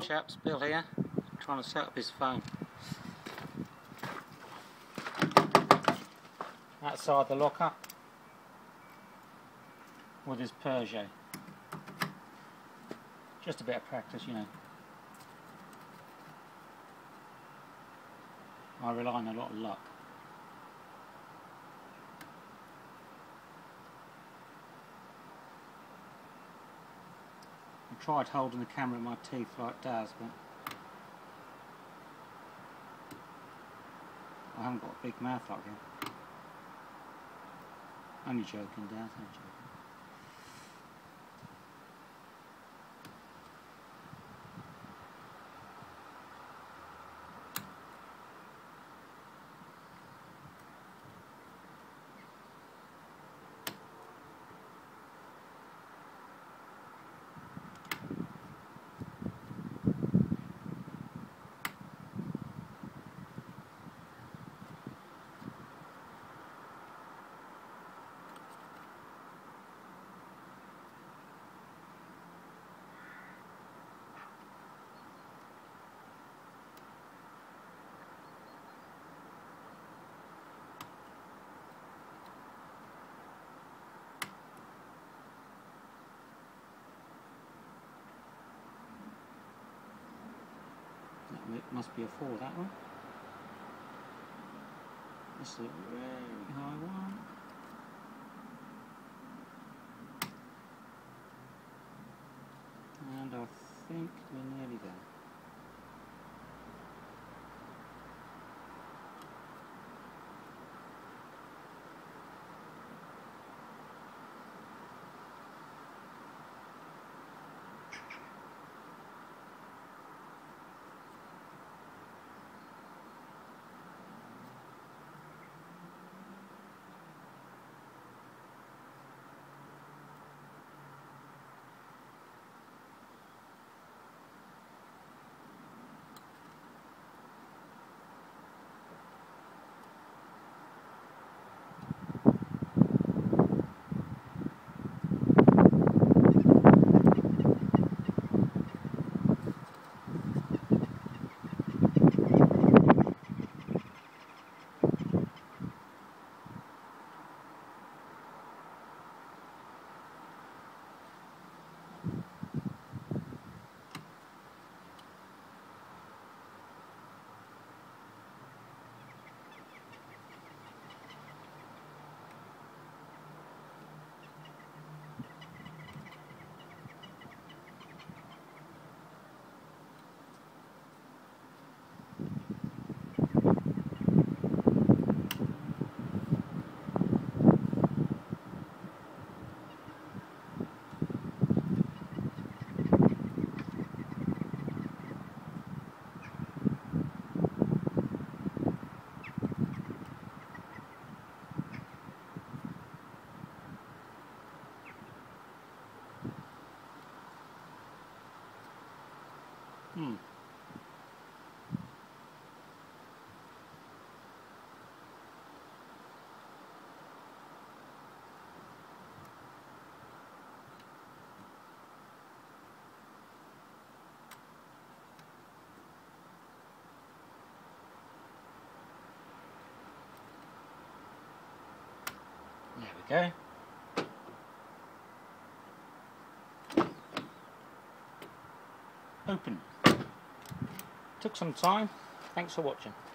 chaps, Bill here, trying to set up his phone. Outside the locker with his Peugeot. Just a bit of practice, you know. I rely on a lot of luck. I tried holding the camera in my teeth like Daz, but I haven't got a big mouth like him. Only joking, Daz, only joking. It must be a 4, that one. This is a very high one. And I think we're nearly there. There we go. Open. Took some time. Thanks for watching.